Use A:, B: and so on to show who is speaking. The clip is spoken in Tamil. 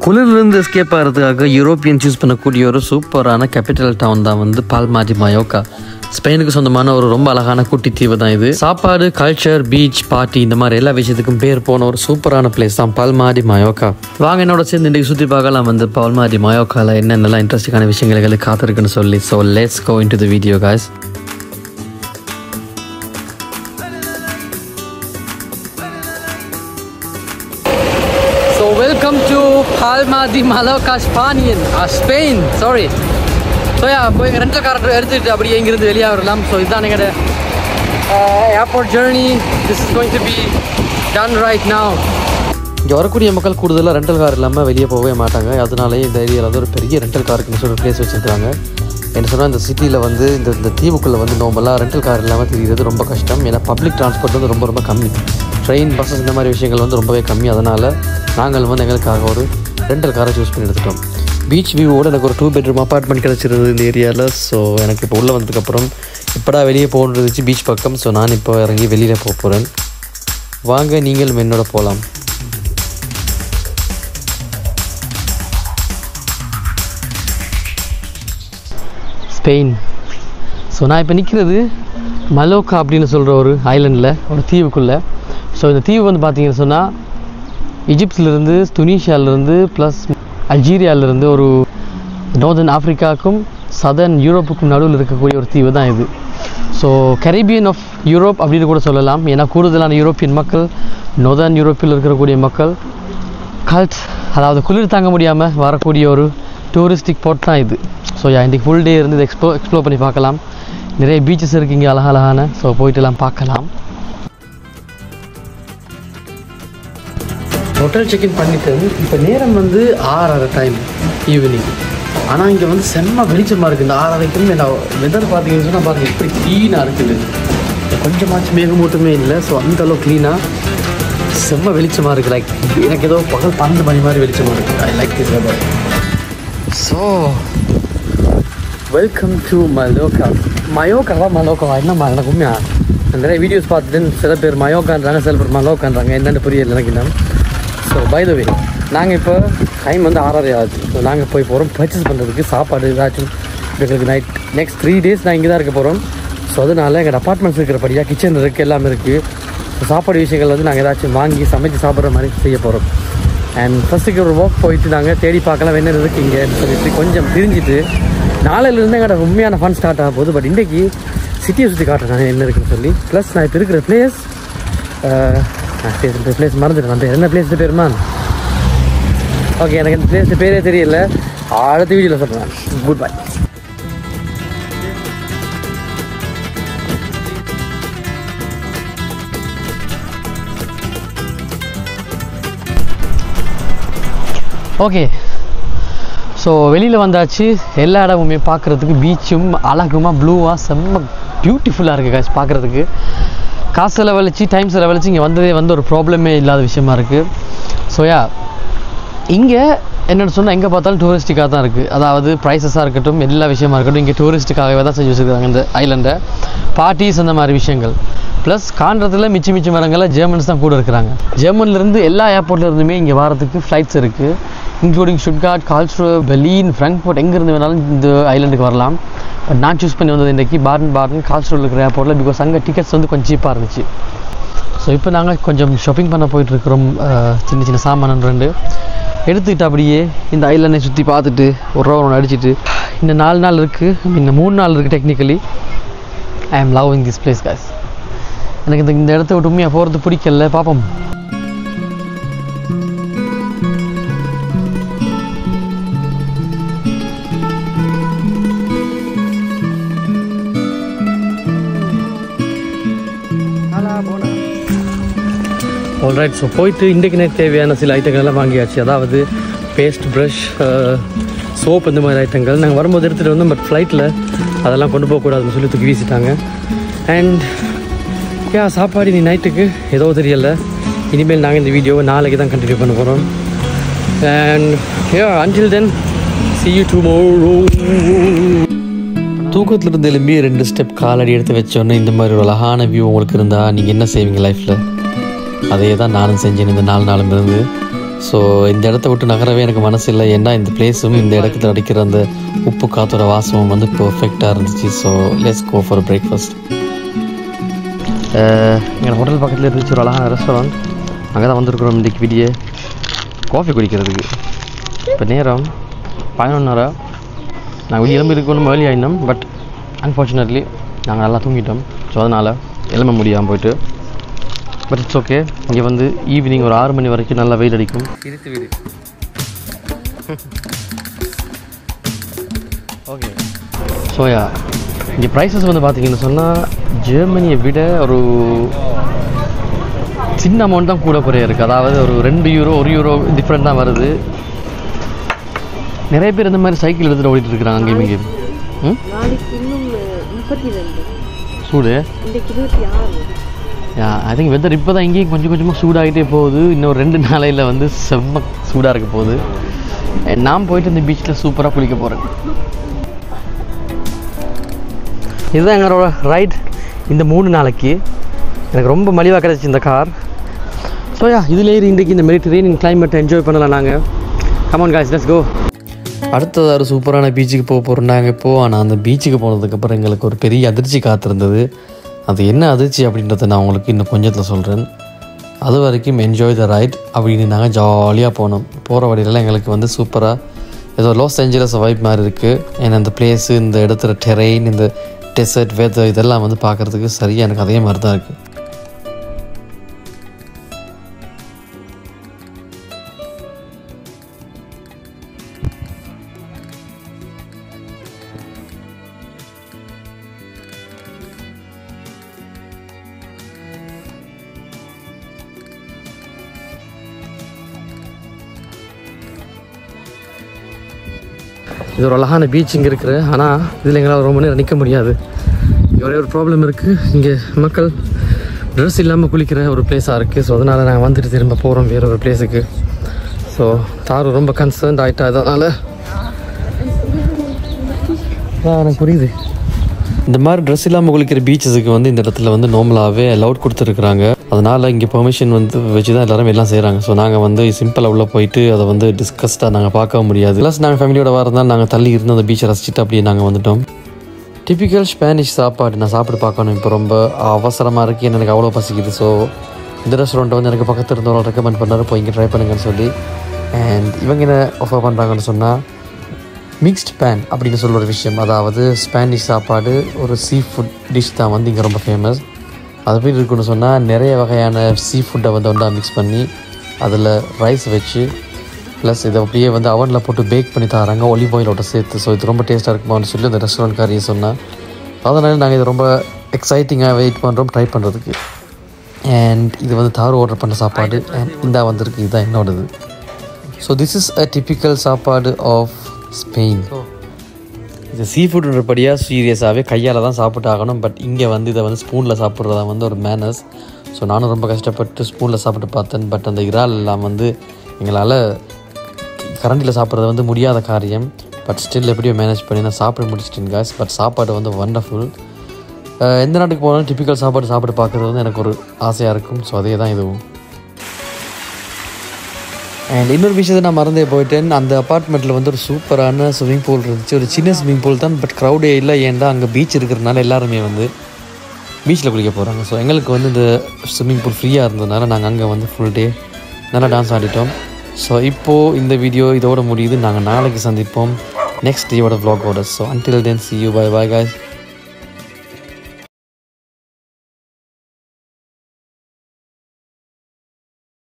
A: குளிரிலிருந்து எஸ்கேப் ஆகிறதுக்காக யூரோப்பியன் சூஸ் பண்ணக்கூடிய ஒரு சூப்பரான கேபிட்டல் டவுன் தான் வந்து பால்மா டி மயோர்கா. ஸ்பெயினுக்கு சொந்தமான ஒரு ரொம்ப அழகான குட்டி தீவு தான் இது. சாப்பாடு, கல்ச்சர், பீச், பார்ட்டி இந்த மாதிரி எல்லா விஷயத்துக்கும் பேர் போன ஒரு சூப்பரான பிளேஸ் தான் பால்மா டி மயோர்கா. வாங்க என்னோட சேர்ந்து இன்றைக்கு சுற்றி பார்க்கலாம் வந்து பால்மா டி மயோர்காவில் என்னென்னலாம் இன்ட்ரெஸ்டிங்கான விஷயங்களுக்கு காத்திருக்குன்னு சொல்லி. So let's go into the video guys. Welcome to Palma de Mallorca, Spain. Sorry. So yeah, போய் ரெண்டல் கார் எடுத்துட்டு அப்படியே இங்கிருந்து வெளியே வரலாம். ஸோ இதுதான் எங்களோட airport journey. This is going to be done right now. இங்கே வரக்கூடிய மக்கள் கூடுதலாக ரெண்டல் கார் இல்லாமல் வெளியே போகவே மாட்டாங்க. அதனாலேயே இந்த ஏரியாவில் வந்து ஒரு பெரிய ரெண்டல் காருக்குன்னு சொல்லி பிளேஸ் வச்சுருக்காங்க. என்ன சொன்னால் இந்த சிட்டியில் வந்து இந்த தீவுக்குள்ளே வந்து நோம்பெல்லாம் ரெண்டல் கார் இல்லாமல் தெரிகிறது ரொம்ப கஷ்டம். ஏன்னா பப்ளிக் டிரான்ஸ்போர்ட் வந்து ரொம்ப கம்மி. ட்ரெயின், பஸ்ஸஸ் இந்த மாதிரி விஷயங்கள் வந்து ரொம்பவே கம்மி. அதனால் நாங்கள் வந்து எங்களுக்காக ஒரு ரெண்டல் காரை சூஸ் பண்ணி எடுத்துட்டோம். பீச் வியூவோடு எனக்கு ஒரு 2 bedroom அப்பார்ட்மெண்ட் கிடச்சிருந்தது இந்த ஏரியாவில். ஸோ எனக்கு இப்போ உள்ளே வந்ததுக்கப்புறம் இப்போடா வெளியே போகணுருந்துச்சு பீச் பக்கம். ஸோ நான் இப்போ இறங்கி வெளியில் போக போகிறேன். வாங்க நீங்களும் என்னோட போகலாம். ஸ்பெயின். ஸோ நான் இப்போ நிற்கிறது மலோக்கா அப்படின்னு சொல்கிற ஒரு ஐலண்டில், ஒரு தீவுக்குள்ளே. ஸோ இந்த தீவு வந்து பார்த்தீங்கன்னு சொன்னால் ஈஜிப்ட்லேருந்து, துனிஷியாவிலேருந்து, ப்ளஸ் அல்ஜீரியாவிலேருந்து ஒரு நார்தர்ன் ஆஃப்ரிக்காவுக்கும் சதர்ன் யூரோப்புக்கும் நடுவில் இருக்கக்கூடிய ஒரு தீவு தான் இது. ஸோ கரீபியன் ஆஃப் யூரோப் அப்படின்னு கூட சொல்லலாம். ஏன்னா கூடுதலான யூரோப்பியன் மக்கள், நார்தர்ன் யூரோப்பில் இருக்கக்கூடிய மக்கள் அதாவது குளிர் தாங்க முடியாமல் வரக்கூடிய ஒரு டூரிஸ்டிக் ஸ்பாட் தான் இது. ஸோ இன்றைக்கி ஃபுல் டே இருந்து இதை எக்ஸ்ப்ளோர் பண்ணி பார்க்கலாம். நிறைய பீச்சஸ் இருக்குது இங்கே அழகான. ஸோ போயிட்டுலாம் பார்க்கலாம். ஹோட்டல் செக்இன் பண்ணிட்டு இப்போ நேரம் வந்து 6:30 டைம் ஈவினிங். ஆனால் இங்கே வந்து செம்ம வெளிச்சமாக இருக்குது. இந்த 6:30க்கு என்ன வெதர் பார்த்தீங்கன்னு சொன்னால் பாருங்கள் இப்படி க்ளீனாக இருக்குது. கொஞ்சமாச்சும் மேகமூட்டமே இல்லை. ஸோ அந்தளவு க்ளீனாக செம்ம வெளிச்சமாக இருக்குது. லைக் எனக்கு ஏதோ பகல் 12 மணி மாதிரி வெளிச்சமாக இருக்குது. I like this weather. So welcome to Mallorca. மலோக்காவா என்னம்மா எனக்கு உண்மையாக நிறைய வீடியோஸ் பார்த்துட்டு சில பேர் மயோக்கான்றாங்க, சில பேர் மலோக்கான்றாங்க. என்னென்னு புரியல எனக்கு இன்னும். ஸோ பை த வே நாங்கள் இப்போ டைம் வந்து 6:30 ஆகுது. ஸோ நாங்கள் போய் போகிறோம் பர்ச்சேஸ் பண்ணுறதுக்கு சாப்பாடு ஏதாச்சும் எங்களுக்கு நெக்ஸ்ட் 3 days நான் இங்கே தான் இருக்க போகிறோம். ஸோ அதனால் எங்கள் அப்பார்ட்மெண்ட்ஸ் இருக்கிறபடியாக கிச்சன் இருக்குது, எல்லாமே இருக்குது. ஸோ சாப்பாடு விஷயங்கள் வந்து நாங்கள் ஏதாச்சும் வாங்கி சமைச்சு சாப்பிட்ற மாதிரி செய்ய போகிறோம். அண்ட் ஃபஸ்ட்டுக்கு ஒரு வாக் போயிட்டு நாங்கள் தேடி பார்க்கலாம் என்ன இருக்குது இங்கேன்னு சொல்லிட்டு கொஞ்சம் தெரிஞ்சுட்டு நாளையிலேருந்து எங்களோட உண்மையான ஃபன் ஸ்டார்ட் ஆக போகுது. பட் இன்றைக்கி சிட்டியை சுற்றி காட்டுறேன் என்ன இருக்குன்னு சொல்லி. ப்ளஸ் நான் இப்போ இருக்கிற பிளேஸ் மறந்துட்டேன். நான் என்ன பிளேஸ் பேருமா? ஓகே, எனக்கு இந்த பிளேஸ் பேரே தெரியல. அடுத்த வீடியோவில் சொல்கிறேன். Good bye. ஓகே, ஸோ வெளியில் வந்தாச்சு. எல்லா இடமுமே பார்க்குறதுக்கு பீச்சும் அழகுமாக ப்ளூவாக செம்ம பியூட்டிஃபுல்லாக இருக்குது காசு பார்க்குறதுக்கு. காசு செலவழிச்சு டைம் செலவழிச்சு இங்கே வந்ததே வந்து ஒரு ப்ராப்ளமே இல்லாத விஷயமா இருக்குது. ஸோ இங்கே என்னென்னு சொன்னால் எங்கே பார்த்தாலும் டூரிஸ்டிக்காக தான் இருக்குது. அதாவது ப்ரைஸஸாக இருக்கட்டும், எல்லா விஷயமா இருக்கட்டும், இங்கே டூரிஸ்ட்டுக்காகவே தான் செஞ்சு வச்சுருக்காங்க இந்த ஐலண்டை. பார்ட்டிஸ் அந்த மாதிரி விஷயங்கள். ப்ளஸ் காண்றதுல மிச்ச மரங்களில் ஜெர்மன்ஸ் தான் கூட இருக்கிறாங்க. ஜெர்மன்லேருந்து எல்லா ஏர்போர்ட்லேருந்துமே இங்கே வரதுக்கு ஃப்ளைட்ஸ் இருக்குது. Including Stuttgart, Karlsruhe, Berlin, Frankfurt, எங்கேருந்து வேணாலும் இந்த ஐலண்டுக்கு வரலாம். பட் நான் சூஸ் பண்ணி வந்தது இன்றைக்கி பாடன் கால்ஸ்ரூஹே இருக்கிற ஏர்போர்ட்டில். பிகாஸ் அங்கே டிக்கெட்ஸ் வந்து கொஞ்சம் சீப்பாக இருந்துச்சு. ஸோ இப்போ நாங்கள் கொஞ்சம் ஷாப்பிங் பண்ண போயிட்டுருக்கிறோம். சின்ன சாமான் 2 எடுத்துக்கிட்டு அப்படியே இந்த ஐலண்டை சுற்றி பார்த்துட்டு ஒரு ரவுண்ட் அடிச்சுட்டு இன்னும் 4 நாள் இருக்குது, இன்னும் 3 நாள் இருக்குது டெக்னிக்கலி. ஐ ஆம் லவ்விங் திஸ் பிளேஸ் guys. எனக்கு இந்த இடத்த விட்டு உண்மையாக போகிறது பிடிக்கல. பார்ப்போம். ஆல்ரைட், ஸோ போயிட்டு இன்றைக்கு எனக்கு தேவையான சில ஐட்டங்கள்லாம் வாங்கியாச்சு. அதாவது பேஸ்ட், ப்ரஷ், சோப், இந்த மாதிரி ஐட்டங்கள் நாங்கள் வரும்போது எடுத்துகிட்டு வந்தோம். பட் ஃப்ளைட்டில் அதெல்லாம் கொண்டு போகக்கூடாதுன்னு சொல்லி தூக்கி வீசிட்டாங்க. அண்ட் சாப்பாடு நீ நைட்டுக்கு ஏதோ தெரியல. இனிமேல் நாங்கள் இந்த வீடியோவை நாளைக்கு தான் கண்டினியூ பண்ண போகிறோம். And until then see you tomorrow. தூக்கத்துலேருந்து எழும்பி 2 ஸ்டெப் காலடி எடுத்து வச்சோன்னே இந்த மாதிரி ஒரு அழகான வியூ உங்களுக்கு இருந்தால் நீங்கள் என்ன செய்வீங்க லைஃப்பில்? அதே தான் நானும் செஞ்சேன் இந்த 4 நாளும் இருந்து. ஸோ இந்த இடத்த விட்டு நகரவே எனக்கு மனசு இல்லை. ஏன்னா இந்த பிளேஸும் இந்த இடத்துல அடிக்கிற அந்த உப்பு காற்றோட வாசமும் வந்து பர்ஃபெக்டாக இருந்துச்சு. So let's go for breakfast. எங்கள் ஹோட்டல் பக்கத்தில் இருந்துச்சு ஒரு அழகான ரெஸ்டாரண்ட். அங்கே தான் வந்திருக்கிறோம் இன்றைக்கி வீடியோ காஃபி குடிக்கிறதுக்கு. இப்போ நேரம் 11:30. நாங்கள் வெளியே எலும்பு இருக்கணும் ஏர்லி ஆகினோம். பட் அன்ஃபார்ச்சுனேட்லி நாங்கள் நல்லா தூங்கிட்டோம். ஸோ அதனால் எலும்ப முடியாமல் போயிட்டு. But it's okay. இங்கே வந்து ஈவினிங் ஒரு 6 மணி வரைக்கும் நல்லா வெயில் அடிக்கும். இருத்து வீடு. ஓகே. ஸோயா இங்கே ப்ரைஸஸ் வந்து பார்த்தீங்கன்னு சொன்னால் ஜெர்மனியை விட ஒரு சின்ன அமௌண்ட் தான் கூட குறைய இருக்குது. அதாவது ஒரு 2 யூரோ 1 யூரோ டிஃப்ரெண்ட் தான் வருது. நிறைய பேர் இந்த மாதிரி சைக்கிள் எடுத்துகிட்டு ஓடிட்டு இருக்கிறாங்க அங்கேயும் இங்கேயும். சூடு ஐ திங்க் வெதர் இப்போ தான் இங்கேயும் கொஞ்சம் கொஞ்சமாக சூடாகிட்டே போகுது. இன்னொரு 2 நாளையில் வந்து செம்ம சூடாக இருக்க போகுது. நான் போயிட்டு இந்த பீச்சில் சூப்பராக குளிக்க போகிறேன். இதுதான் எங்களோட ரைட் இந்த 3 நாளைக்கு. எனக்கு ரொம்ப மலிவாக கிடச்சி இந்த கார். ஸோ இதில் ஏறி இன்றைக்கி இந்த மெடிட்டரேனியன் கிளைமேட்டை என்ஜாய் பண்ணலாம் நாங்கள். Come on guys, let's go. அடுத்தது ஒரு சூப்பரான பீச்சுக்கு போக போகிறோம் நாங்கள் இப்போது. ஆனால் அந்த பீச்சுக்கு போனதுக்கப்புறம் எங்களுக்கு ஒரு பெரிய அதிர்ச்சி காத்திருந்தது. அது என்ன அதிர்ச்சி அப்படின்றத நான் உங்களுக்கு இன்னும் கொஞ்சத்தில் சொல்கிறேன். அது வரைக்கும் என்ஜாய் த ரைட் அப்படின்னு நாங்கள் ஜாலியாக போனோம். போகிற வழியிலலாம் எங்களுக்கு வந்து சூப்பராக ஏதோ லாஸ் ஏஞ்சலஸ் வைப் மாதிரி இருக்குது. ஏன்னா இந்த பிளேஸு, இந்த இடத்துல டெரெயின், இந்த டெசர்ட் வெதர் இதெல்லாம் வந்து பார்க்குறதுக்கு சரியாக எனக்கு அதே மாதிரி தான் இருக்குது. இது ஒரு அழகான பீச் இங்கே இருக்குது. ஆனால் இதில் எங்களால் ரொம்ப நேரம் நிற்க முடியாது. ஒரே ஒரு ப்ராப்ளம் இருக்குது. இங்கே மக்கள் ட்ரெஸ் இல்லாமல் குளிக்கிற ஒரு பிளேஸாக இருக்குது. ஸோ அதனால் நாங்கள் வந்துட்டு திரும்ப போகிறோம் வேறு ஒரு பிளேஸுக்கு. ஸோ தாரு ரொம்ப கன்சர்ன்ட் ஆகிட்டா. அதனால் எனக்கு புரியுது. இந்த மாதிரி ட்ரெஸ் இல்லாமல் குளிக்கிற பீச்சஸுக்கு வந்து இந்த இடத்துல வந்து நார்மலாகவே அலவுட் கொடுத்துருக்குறாங்க. அதனால் இங்கே பெர்மிஷன் வந்து வச்சு தான் எல்லாரும் எல்லாம் செய்கிறாங்க. ஸோ நாங்கள் வந்து சிம்பிளாக உள்ளே போயிட்டு அதை வந்து டிஸ்கஸ்டாக நாங்கள் பார்க்க முடியாது. ப்ளஸ் நாங்கள் ஃபேமிலியோட வரதான் நாங்கள் தள்ளி இருந்து அந்த பீச்சை ரசிச்சுட்டு அப்படியே நாங்கள் வந்துட்டோம். டிப்பிக்கல் ஸ்பானிஷ் சாப்பாடு நான் சாப்பிட்டு பார்க்கணும். இப்போ ரொம்ப அவசரமாக இருக்குது. எனக்கு அவ்வளோ பசிக்குது. ஸோ இந்த ரெஸ்டாரண்ட்டை வந்து எனக்கு பக்கத்தில் இருந்தவங்க ரெக்கமெண்ட் பண்ணார், போய் இங்கே ட்ரை பண்ணுங்கன்னு சொல்லி. அண்ட் இவங்க என்ன ஆஃபர் பண்ணுறாங்கன்னு சொன்னால் மிக்ஸ்ட் பேன் அப்படின்னு சொல்ல ஒரு விஷயம். அதாவது ஸ்பானிஷ் சாப்பாடு ஒரு சீ ஃபுட் டிஷ் தான் வந்து இங்கே ரொம்ப ஃபேமஸ். அது எப்படி இருக்குன்னு சொன்னால் நிறைய வகையான சீ ஃபுட்டை வந்து ஒன்றா மிக்ஸ் பண்ணி அதில் ரைஸ் வச்சு ப்ளஸ் இதை அப்படியே வந்து அவனில் போட்டு பேக் பண்ணி தராங்க ஒலிவ் ஆயிலோட சேர்த்து. ஸோ இது ரொம்ப டேஸ்ட்டாக இருக்குமான்னு சொல்லி அந்த ரெஸ்டாரண்ட்காரியை சொன்னால், அதனால் நாங்கள் இதை ரொம்ப எக்ஸைட்டிங்காக வெயிட் பண்ணுறோம் ட்ரை பண்ணுறதுக்கு. அண்ட் இது வந்து தாரு ஆர்டர் பண்ண சாப்பாடு. அண்ட் இந்தா வந்திருக்கு, இதுதான் என்னோடது. So this is a typical சாப்பாடு ஆஃப் ஸ்பெயின். இது சீ ஃபுட்ன்றபடியாக சீரியஸாகவே கையால் தான் சாப்பிட்டு ஆகணும். பட் இங்கே வந்து இதை வந்து ஸ்பூனில் சாப்பிட்றதா வந்து ஒரு மேனர்ஸ். ஸோ நானும் ரொம்ப கஷ்டப்பட்டு ஸ்பூனில் சாப்பிட்டு பார்த்தேன். பட் அந்த இறால் எல்லாம் வந்து எங்களால் கரண்டியில் சாப்பிட்றது வந்து முடியாத காரியம். பட் ஸ்டில் எப்படியோ மேனேஜ் பண்ணி நான் சாப்பிட முடிச்சிட்டேன் காய்ஸ். பட் சாப்பாடு வந்து வண்டர்ஃபுல். எந்த நாட்டுக்கு போனாலும் டிப்பிக்கல் சாப்பாடு பார்க்குறது வந்து எனக்கு ஒரு ஆசையாக இருக்கும். ஸோ அதே தான் இதுவும். அண்ட் இன்னொரு விஷயத்தை நான் மறந்தே போயிட்டேன். அந்த அப்பார்ட்மெண்ட்டில் வந்து ஒரு சூப்பரான ஸ்விம்மிங் பூல் இருந்துச்சு. ஒரு சின்ன ஸ்விம்மிங் பூல் தான், பட் க்ரௌடே இல்லை. ஏன்டா அங்கே பீச் இருக்கிறதுனால எல்லாருமே வந்து பீச்சில் குளிக்க போகிறாங்க. ஸோ எங்களுக்கு வந்து இந்த ஸ்விம்மிங் பூல் ஃப்ரீயாக இருந்ததுனால நாங்கள் அங்கே வந்து ஃபுல் டே நல்லா டான்ஸ் ஆடிட்டோம். ஸோ இப்போது இந்த வீடியோ இதோட முடியுது. நாங்கள் நாளைக்கு சந்திப்போம் நெக்ஸ்ட் டேயோட vlog ஓட. So until then see you, bye bye guys.